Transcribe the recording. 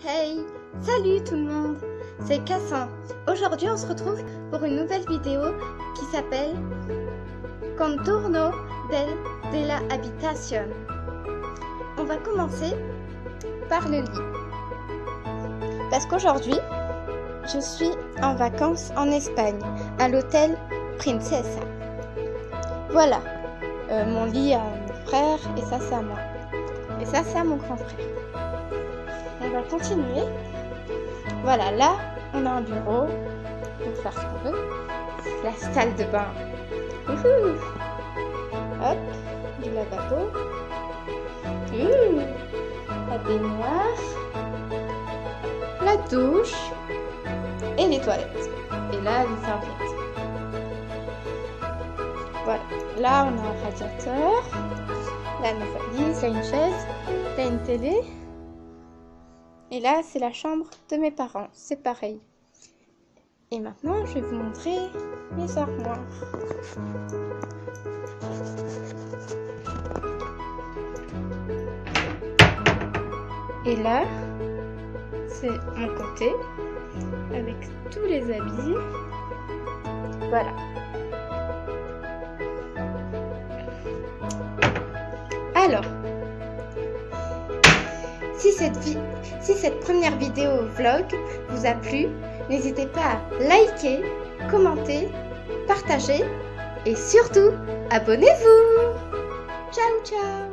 Hey, salut tout le monde, c'est Cassin. Aujourd'hui on se retrouve pour une nouvelle vidéo qui s'appelle Contorno de la habitación. On va commencer par le lit. Parce qu'aujourd'hui, je suis en vacances en Espagne, à l'hôtel Princesa. Voilà, mon lit à mon frère et ça c'est à moi. Et ça c'est à mon grand frère. On va continuer. Voilà, là, on a un bureau pour faire ce qu'on veut. La salle de bain. Wouhou. Hop, du lavabo. La baignoire. La douche. Et les toilettes. Et là, les serviettes. Voilà, là, on a un radiateur. Là, nos valises, là, une chaise. Là, une télé. Et là, c'est la chambre de mes parents, c'est pareil. Et maintenant, je vais vous montrer mes armoires. Et là, c'est mon côté, avec tous les habits. Voilà. Alors, si cette première vidéo vlog vous a plu, n'hésitez pas à liker, commenter, partager et surtout, abonnez-vous. Ciao, ciao.